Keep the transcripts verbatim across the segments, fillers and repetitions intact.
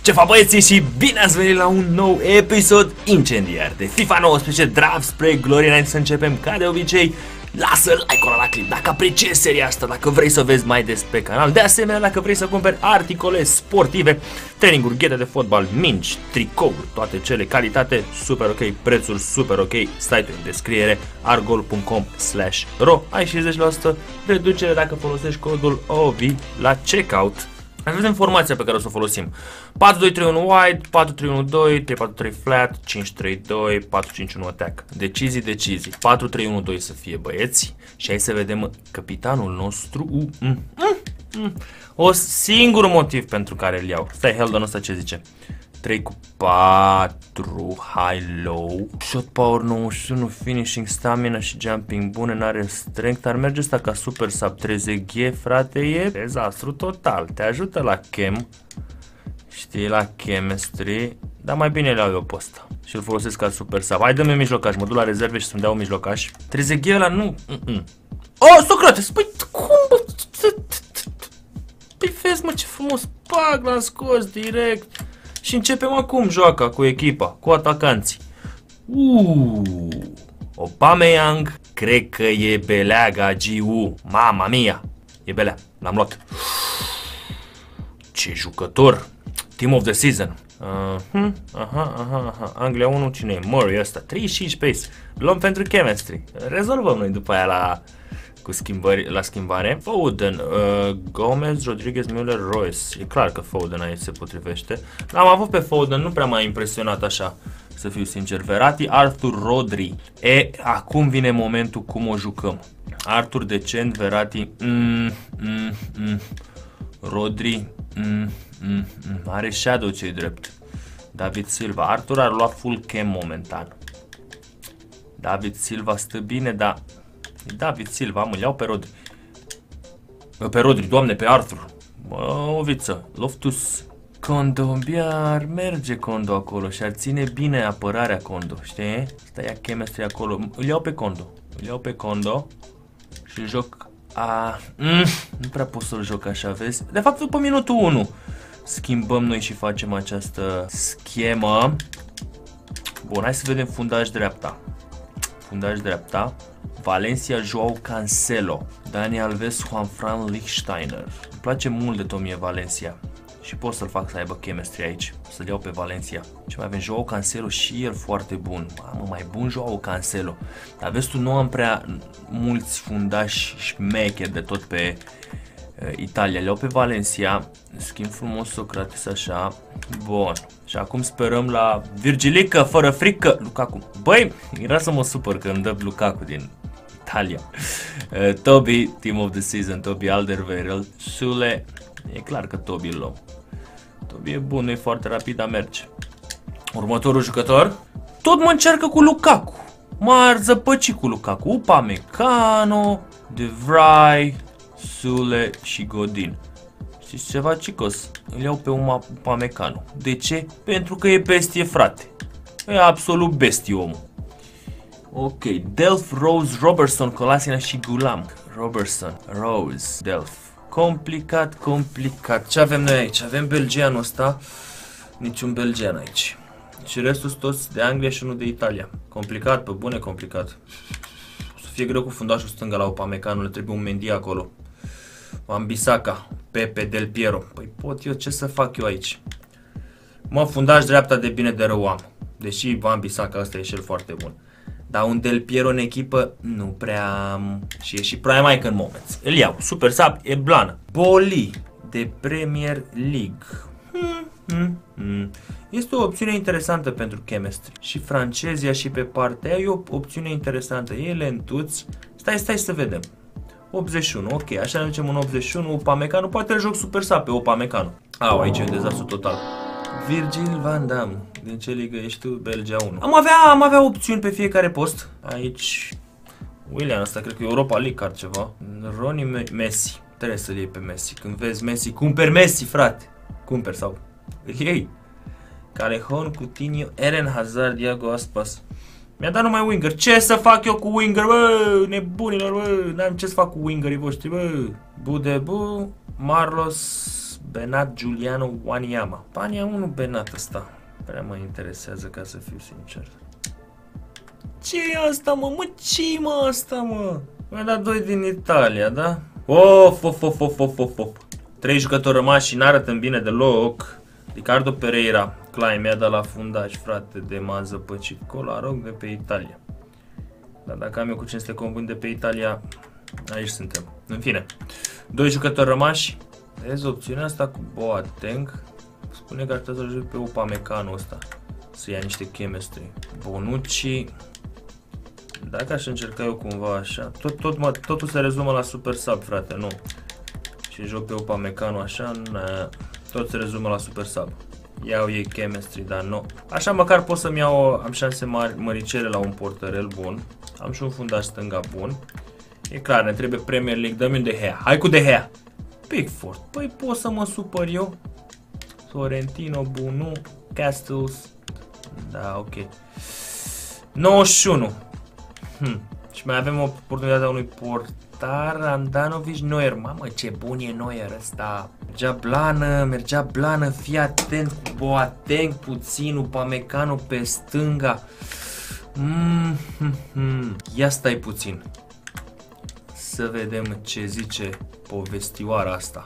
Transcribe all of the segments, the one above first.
Ce fac, băieții, și bine ați venit la un nou episod incendiar de FIFA nouăsprezece Draft spre glorie. Înainte să începem, ca de obicei, lasă like-ul la clip dacă apreciezi seria asta, dacă vrei să vezi mai des pe canal. De asemenea, dacă vrei să cumperi articole sportive, traininguri, ghete de fotbal, mingi, tricouri, toate cele, calitate super ok, prețuri super ok, site-ul în descriere, argol punct com slash ro. Ai șaizeci la sută reducere dacă folosești codul O V I la checkout. Hai să vedem formația pe care o să o folosim. patru doi trei unu wide, patru trei unu doi, trei patru trei flat, cinci trei doi, patru cinci unu attack. Decizii, decizii. patru trei unu doi să fie, băieți. Și hai să vedem capitanul nostru. Uh, mm, mm, mm. O singur motiv pentru care îl iau. Stai, Heldon ăsta ce zice? trei cu patru, high-low, shot power nouăzeci și unu, finishing, stamina și jumping bune, n-are strength, ar merge asta ca super sub. Trezeguet, frate, e dezastru total, te ajută la chem, știi, la chemistry, dar mai bine le-au eu pe ăsta și îl folosesc ca super sub. Hai, dă-mi mijlocaș, mă duc la rezerve și să-mi dea un mijlocaș. Trezeguet ăla nu, mm -mm. Oh, Socrates, păi cum, bă? Păi vezi, mă, ce frumos, pac, l-am scos direct. Și începem acum joaca cu echipa, cu atacanții. Uuu, Aubameyang, cred că e beleaga G U. Mama mia, e belea, l-am luat. Ce jucător, team of the season. Uh, hmm, aha, aha, aha. Anglia unu, cine e? Murray ăsta, treizeci și cinci pace. Luăm pentru chemistry. Rezolvăm noi după aia la... cu schimbări, la schimbare. Foden, uh, Gomez, Rodriguez, Müller, Royce. E clar că Foden aici se potrivește. L-am avut pe Foden, nu prea m-a impresionat așa, să fiu sincer. Verratti, Arthur, Rodri. E, acum vine momentul cum o jucăm. Arthur decent, Verratti, mm, mm, mm. Rodri, mm, mm, mm. Are shadow ce-i drept. David Silva. Arthur ar lua full cam momentan. David Silva stă bine, dar David Silva, mă, iau pe Rodri. Pe Rodri, doamne, pe Arthur. Bă, o viță. Loftus. Condo, ar merge Condo acolo și ar ține bine apărarea Condo, știi? Stai ia chemistry acolo. Îl iau pe Condo. Îl iau pe Condo și joc... A, mm, nu prea pot să-l joc așa, vezi? De fapt, după minutul unu schimbăm noi și facem această schemă. Bun, hai să vedem fundaj dreapta. Fundaj dreapta. Valencia, Joao Cancelo, Dani Alves, Juanfran Lichtsteiner. Îmi place mult de Tomie Valencia și pot să-l fac să aibă chemistry aici, să-l iau pe Valencia. Ce mai avem? Joao Cancelo și el foarte bun. Mamă, mai bun Joao Cancelo. Dar vezi tu, nu am prea mulți fundași șmecheri de tot pe uh, Italia. Le iau pe Valencia, schimb frumos Socrates așa. Bun. Și acum sperăm la Virgilică, fără frică, Lukaku. Băi, era să mă supăr că îmi dă Lukaku din Italia. Uh, Toby, team of the season, Toby Alderweireld. Sule, e clar că Toby îl luăm. Toby e bun, e foarte rapid, dar merge. Următorul jucător, tot mă încearcă cu Lukaku. M-ar zăpăci cu Lukaku. Upamecano, De Vrij, Sule și Godin. Știți ceva, chicos? Îl iau pe Upamecano. De ce? Pentru că e bestie, frate. E absolut bestie omul. Ok, Delph, Rose, Robertson, Kolasinac și Gulam. Robertson, Rose, Delph. Complicat, complicat. Ce avem noi aici? Avem belgianul ăsta. Niciun belgian aici. Și restul toți de Anglia și unul de Italia. Complicat, pe bune, complicat. O să fie greu cu fundașul stânga la Upamecano. Le trebuie un Mendy acolo. Wan-Bissaka, Pepe, Del Piero. Păi pot eu, ce să fac eu aici? Mă, fundaș dreapta de bine de rău am. Deși Wan-Bissaka ăsta e și el foarte bun. Dar un Del Piero în echipă nu prea am. Și e și prime icon moments. Îl iau, super sub, e blană. Boli de Premier League. Hmm, hmm, hmm. Este o opțiune interesantă pentru chemistry. Și francezia și pe partea aia e o opțiune interesantă. E lentuț. Stai, stai să vedem. optzeci și unu, ok, așa ne ducem un optzeci și unu, Upamecano, poate îl joc super sub pe Upamecano. Au, aici e un dezastru total. Virgil van Dam, din ce ligă ești tu? Belgia unu. Am avea, am avea opțiuni pe fiecare post. Aici, William ăsta, cred că e Europa League card ceva. Ronnie Messi, trebuie să-l iei pe Messi. Când vezi Messi, cumperi Messi, frate. Cumperi sau îl iei. Callejon, Coutinho, Eden Hazard, Thiago Aspas. Mi-a dat numai winger. Ce să fac eu cu winger, bă? Nebunilor, bă. N-am ce să fac cu wingerii voștri, bă. Budebu, Marlos, Benat Giuliano Wanyama. Pania unu Benat ăsta. Prea mă interesează, ca să fiu sincer. Ce e asta, mă? Mă, ce mă asta, mă? Mi-a dat doi din Italia, da? Of, of, of, of, of, of, of. Trei jucători rămași și n-arătă bine deloc. Ricardo Pereira. Klein mi-a dat la fundaș, frate, de m-a zăpăcit. Kolarov de pe Italia. Dar dacă am eu cu cinste combuni de pe Italia, aici suntem. În fine. Doi jucători rămași. Vezi opțiunea asta cu Boateng. Spune că ar trebui să ajung pe Upamecano ăsta. Să ia niște chemistry. Bonucci. Dacă aș încerca eu cumva așa. Tot, tot, mă, totul se rezumă la super sub, frate, nu. Și joc pe Upamecano așa, na. Tot se rezumă la super sub. Iau ei chemistry, dar nu. Așa măcar pot să-mi iau, am șanse mari, măricele la un portărel bun. Am și un fundaș stânga bun. E clar, ne trebuie Premier League, dă-mi un De Gea. Hai cu De Gea. Pickford. Păi pot să mă supăr eu? Sorrentino, Bunu, Castles. Da, ok. nouăzeci și unu. Hm. Și mai avem oportunitatea unui portar. Andanovic, Neuer. Mamă, ce bun e Neuer ăsta. Mergea blană, mergea blană. Fii atent cu Boateng puțin, Upamecano pe stânga. Mm, hm, hm. Ia stai puțin. Să vedem ce zice povestioara asta.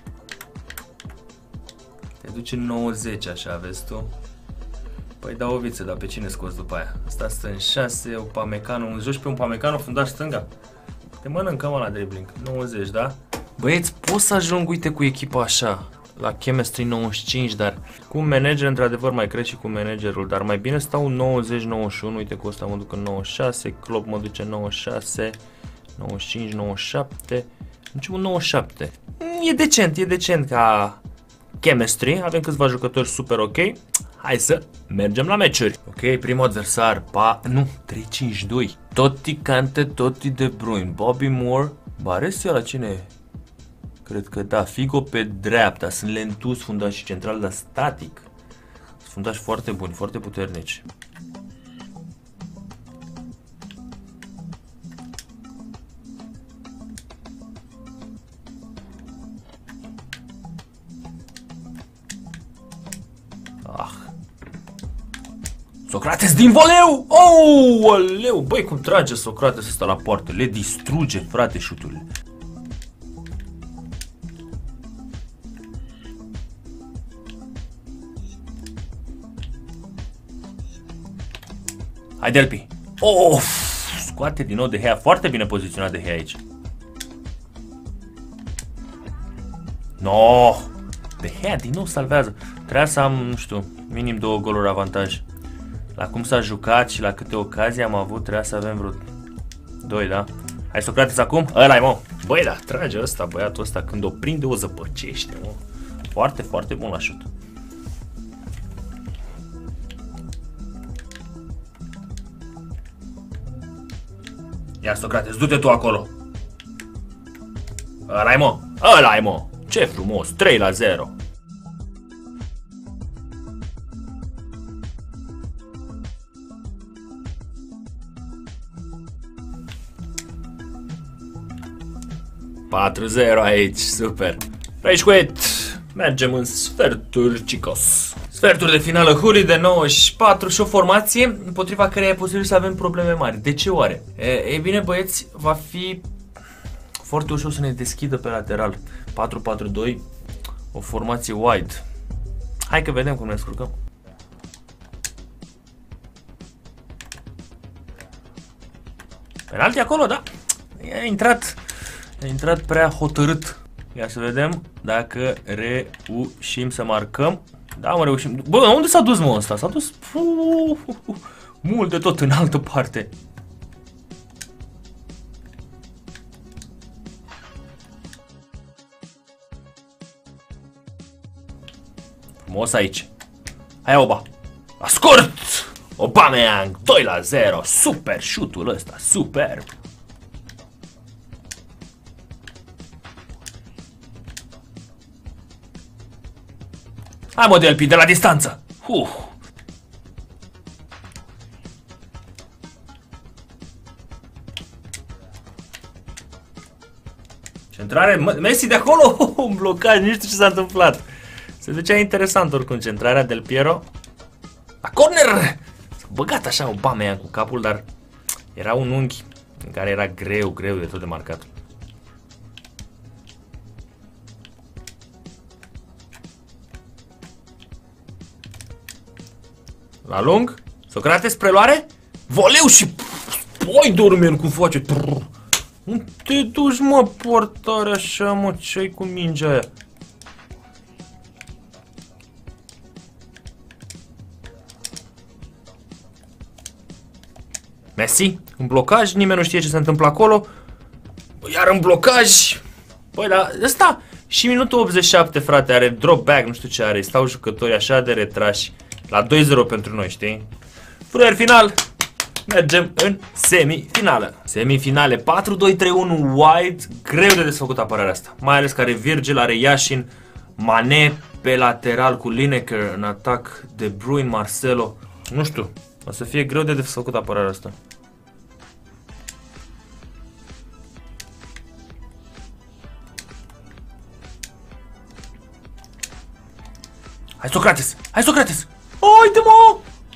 Te duce nouăzeci, așa, vezi tu? Păi da o viță, dar pe cine scoți după aia? Asta stă în șase, Upamecano, un joci pe un Upamecano, fundaș stânga. Te mănâncă, mă, la dribbling. nouăzeci, da? Băieți, pot să ajung, uite, cu echipa așa, la chemistry nouăzeci și cinci, dar cu un manager, într-adevăr, mai cred și cu managerul, dar mai bine stau nouăzeci nouăzeci și unu, uite, cu ăsta mă duc în nouăzeci și șase, Klopp mă duce nouăzeci și șase, nouăzeci și cinci, nouăzeci și șapte, nici un nouăzeci și șapte. E decent, e decent ca chemistry, avem câțiva jucători super ok. Hai să mergem la meciuri. Ok, primul adversar, pa, nu, trei cinci doi. Totti, Kante, Totti, De Bruyne, Bobby Moore. Baresi la cine? Cred că da, Figo pe dreapta. Sunt lentus, fundași central, dar static. Sunt fundași foarte buni, foarte puternici. Ah. Socrates din voleu! Oh, aleu! Băi, cum trage Socrates ăsta la poartă. Le distruge, frate, șuturile. Hai, Delpi! Oh! Scoate din nou De Gea. Foarte bine poziționat De Gea aici. No! De Gea din nou salvează. Trebuia să am, nu știu, minim două goluri avantaj. La cum s-a jucat și la câte ocazii am avut, trebuia să avem vreo doi, da? Hai, Socrates, acum? Ăla-i, mă! Băi, da, trage ăsta, băiatul ăsta, când o prinde, o zăpăcește, mă. Foarte, foarte bun la șut. Ia, Socrates, du-te tu acolo! Ăla-i, mă! Ăla-i, mă! Ce frumos! trei la zero! patru zero aici, super. Rage quit. Mergem în sferturi, chicos. Sferturi de finală, Huli de nouăzeci și patru și o formație împotriva căreia e posibil să avem probleme mari. De ce oare? E, e bine, băieți, va fi foarte ușor să ne deschidă pe lateral. patru patru doi, o formație wide. Hai că vedem cum ne descurcăm. Penalti acolo, da? A intrat, a intrat prea hotărât. Ia să vedem dacă reușim să marcăm. Da, mă, reușim. Bă, unde s-a dus, mă, ăsta? S-a dus uh, uh, uh, mult de tot în altă parte. Frumos aici. Hai, Oba. La scurt! Aubameyang, doi la zero. Super șutul ăsta, superb. Hai, mă, Delpi, de la distanță. Uh. Centrare, Messi de acolo, un blocaj, nu știu ce s-a întâmplat. Se ducea interesant oricum, centrarea Del Piero. La corner! S-a băgat așa Aubameyang cu capul, dar era un unghi în care era greu, greu de tot de marcat. La lung, Socrates, preluare, voleu și poi Dormen cum face. Nu te duci, mă, portare așa, mă, ce-ai cu mingea aia? Messi, un blocaj, nimeni nu știe ce se întâmplă acolo. Iar în blocaj. Păi, la ăsta și minutul optzeci și șapte, frate, are drop back, nu știu ce are. Stau jucători așa de retrași. La doi zero pentru noi, știi? Fraier final. Mergem în semifinală. Semifinale patru doi trei unu wide. Greu de desfăcut apărarea asta. Mai ales că are Virgil, are Yashin, Mane pe lateral cu Lineker în atac, De Bruyne, Marcelo. Nu știu. O să fie greu de desfăcut apărarea asta. Hai Socrates! Hai Socrates! Haide-mă!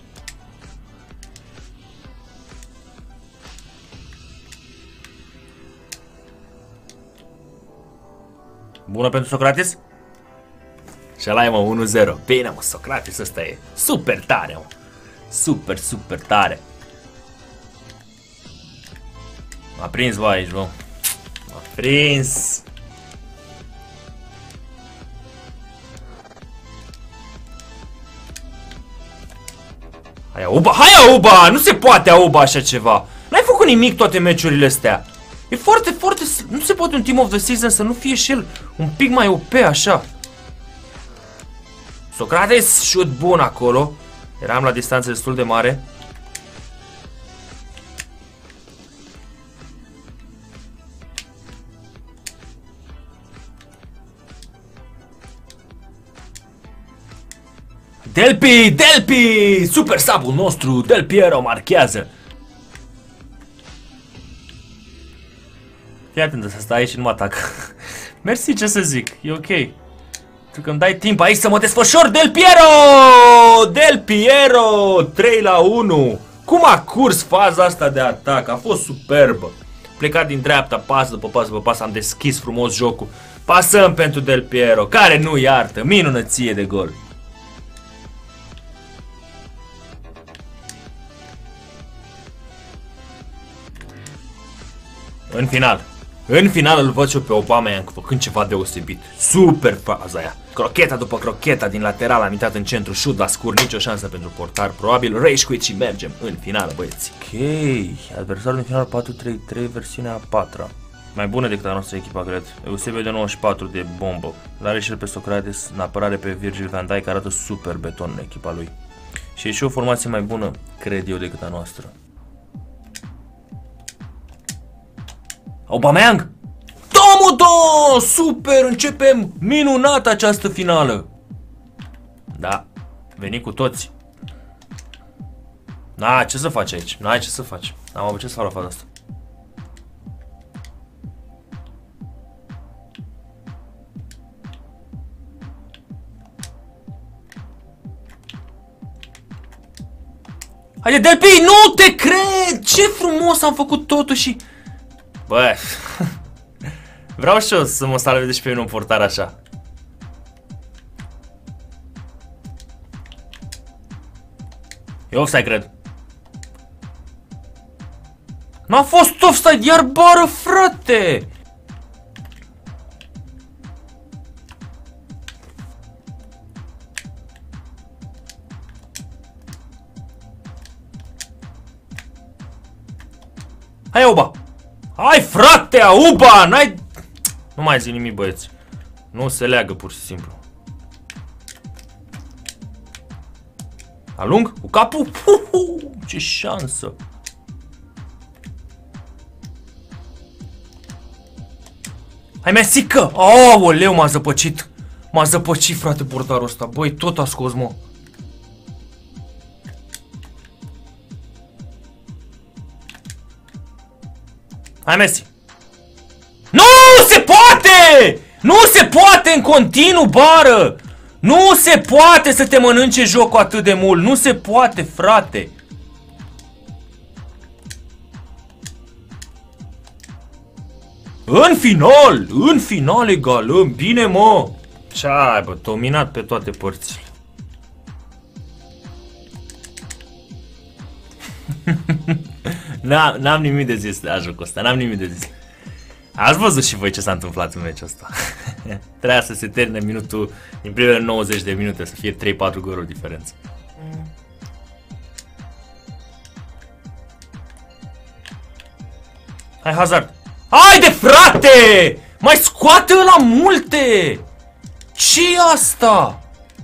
Bună pentru Socrates? Și ăla e, mă, unu zero. Bine, mă, Socrates ăsta e super tare, mă. Super, super tare. M-a prins, bă, aici, bă. M-a prins. Hai, Auba, hai, Auba! Nu se poate, Auba, așa ceva. N-ai făcut nimic toate meciurile astea. E foarte, foarte... Nu se poate un Team of the Season să nu fie și el un pic mai O P, așa. Socrates, șut bun acolo. Eram la distanță destul de mare. Delpi, Delpi! Super sabul nostru, Del Piero marchează. Fii atent să stai și nu mă atac. Mersi, ce să zic, e ok. Tu că îmi dai timp aici să mă desfășor. Del Piero! Del Piero! trei la unu. Cum a curs faza asta de atac? A fost superbă. Plecat din dreapta, pas după pas după pas, am deschis frumos jocul. Pasăm pentru Del Piero, care nu iartă. Minunăție de gol. În final. În final îl văd și eu pe Aubameyang făcând ceva deosebit. Super faza aia. Crocheta după crocheta din lateral, am intrat în centru, șut la scurt, nicio șansă pentru portar. Probabil rage quit și mergem în finală, băieți. Ok, adversarul din final patru trei trei, versiunea a patra. Mai bună decât a noastră echipa, cred. Eusebio de nouăzeci și patru de bombă. L-are și el pe Socrates, în apărare pe Virgil van Dijk, arată super beton în echipa lui. Și e și o formație mai bună, cred eu, decât a noastră. Aubameyang! Domu, do! Super! Începem minunat această finală! Da, veni cu toți. Na, ce să faci aici? N-ai ce să faci. N-am avut ce să fac la faza asta. Haide, Delpi, nu te cred! Ce frumos am făcut totul și... Bă, vreau și eu să mă salveze și pe mine un portar așa. E offside, cred. N-a fost offside, iar bară, frate! Hai, Auba! Hai, frate, Auba! N-ai... Nu mai zi nimic, băieți. Nu se leagă, pur și simplu. Alung? Cu capul? Uhu, ce șansă! Hai, Mesică! Aoleu, m-a zăpăcit! M-a zăpăcit, frate, portarul ăsta. Băi, tot a scos, mă. Hai, Messi! Nu se poate! Nu se poate în continuu, bară! Nu se poate să te mănânce jocul atât de mult. Nu se poate, frate. În final, în final egalăm. Bine, mă. Ce ai, bă, dominat pe toate părțile. N-am nimic de zis la jocul ăsta, n-am nimic de zis. Ați văzut și voi ce s-a întâmplat în meciul ăsta. Trebuia să se termine minutul, în primele nouăzeci de minute, să fie trei patru goluri diferență. Hai, Hazard! Haide, frate! Mai scoate ăla multe! Ce-i asta?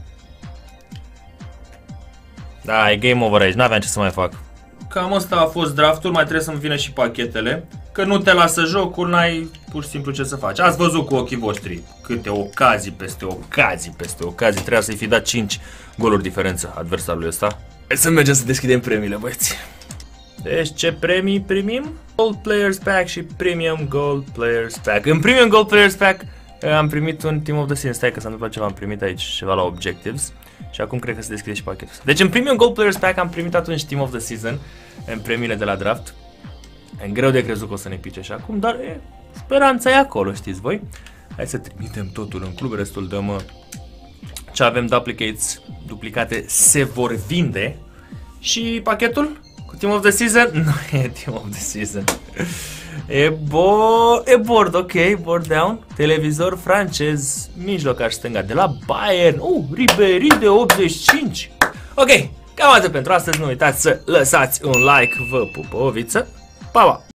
Da, e game over aici, n-aveam ce să mai fac. Cam asta a fost draftul, mai trebuie să-mi vină și pachetele. Că nu te lasă jocul, n-ai pur și simplu ce să faci. Ați văzut cu ochii voștri câte ocazii peste ocazii peste ocazii. Trebuia să-i fi dat cinci goluri diferență adversarului ăsta. Hai să mergem să deschidem premiile, băieți. Deci ce premii primim? Gold Players Pack și Premium Gold Players Pack. În Premium Gold Players Pack am primit un Team of the Season. Stai că s-a întâmplat ceva, am primit aici ceva la Objectives. Și acum cred că se deschide și pachetul. Deci în Premium Gold Players Pack am primit atunci Team of the Season în premiile de la draft. E greu de crezut că o să ne pice și acum, dar e, speranța e acolo, știți voi. Hai să trimitem totul în club, restul dăm ce avem duplicates, duplicate se vor vinde. Și pachetul cu Team of the Season? Nu e Team of the Season. E, bo e board, ok, board down. Televizor francez, mijlocaș stânga de la Bayern. Uh, Ribéry de optzeci și cinci. Ok, cam atât pentru astăzi. Nu uitați să lăsați un like, vă pupă o viță. Pa, pa!